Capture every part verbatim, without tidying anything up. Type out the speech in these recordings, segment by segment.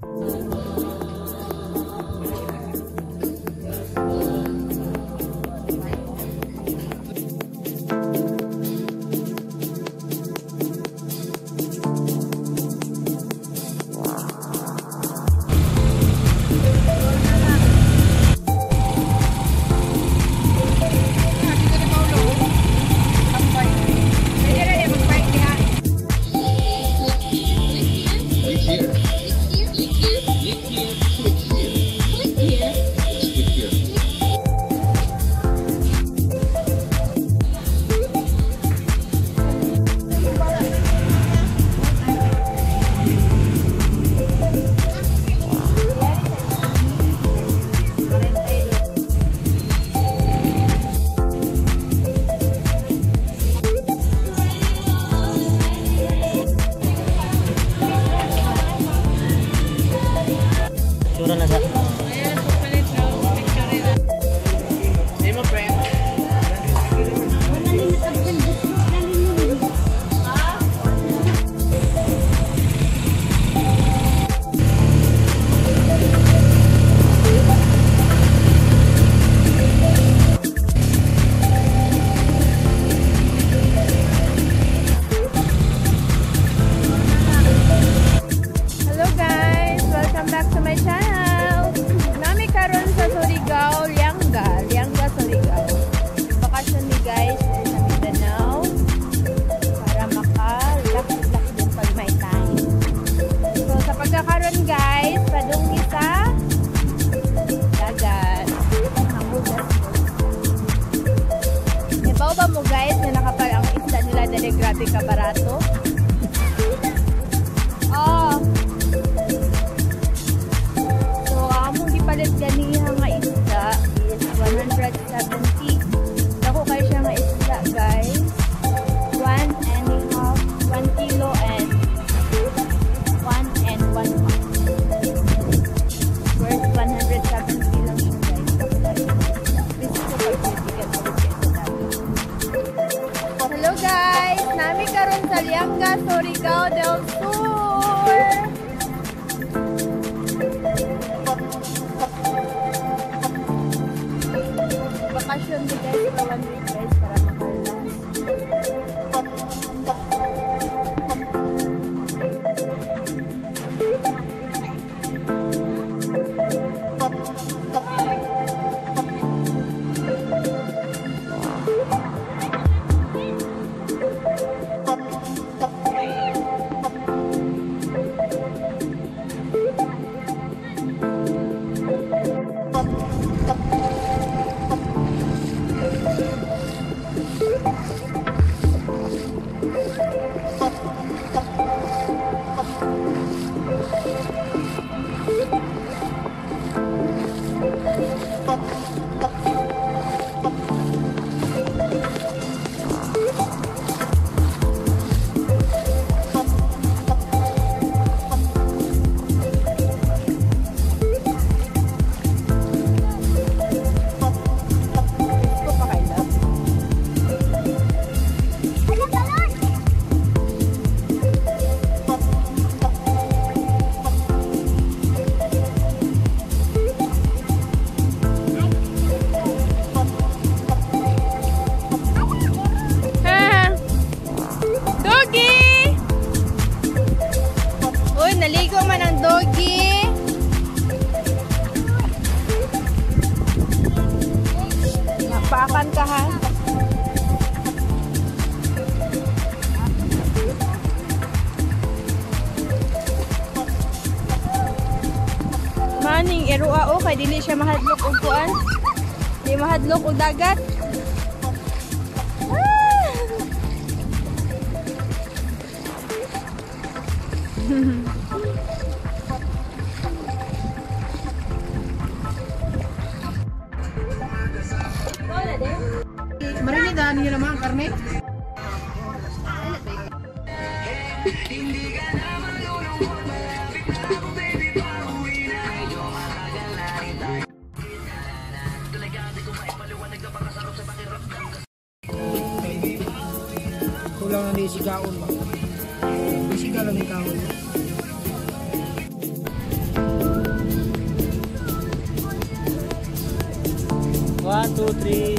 Grabe ka barato. Oh. So, among gipalit ganiha nga isda is one hundred seventy. Dako kayo siya nga isda, guys. One and a half, one kilo and one and one half. Worth one hundred seventy lang siya, guys. Dako kayo. This is the pag-ticket na hello, guys. Nami karon sa Lianga, Surigao del Sur. Bakasyon ni guys for one week, guys, para makalas. Naligo man ang doggy. Napaakan ka, ha? Maning irua o kay dili siya mahadlok og kuan. Di mahadlok og dagat. Marinida niyo naman karne. Kulang na ni sigaon ba? Sigaw lang ni kaon. two, three.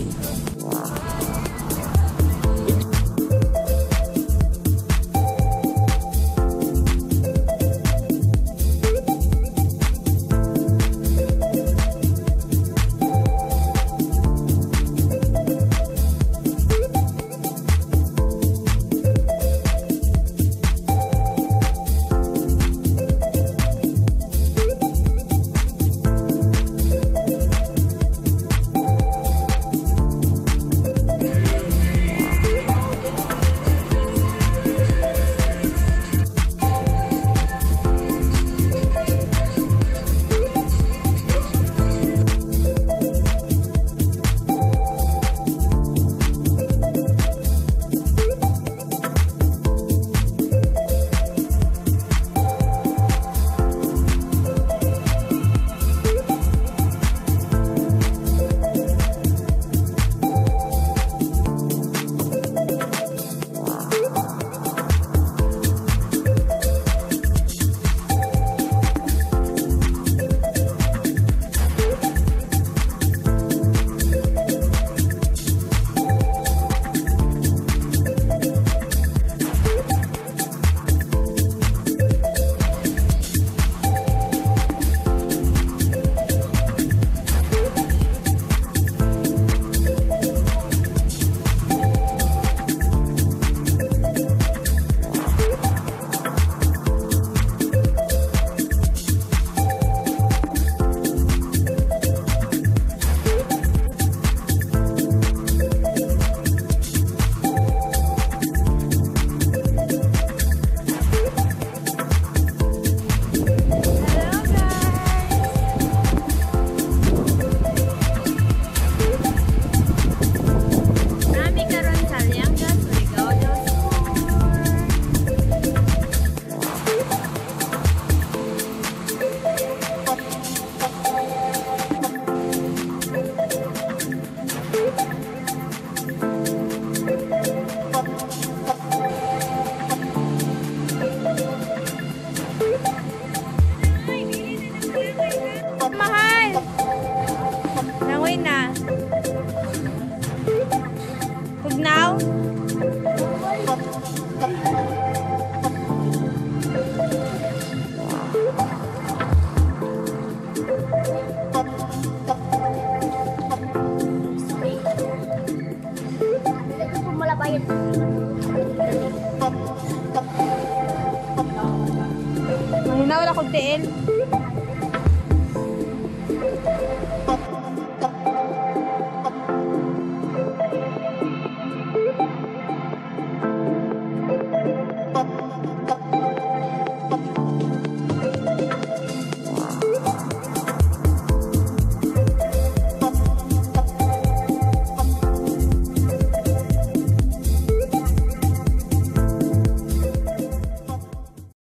Mahina wala kong tiil.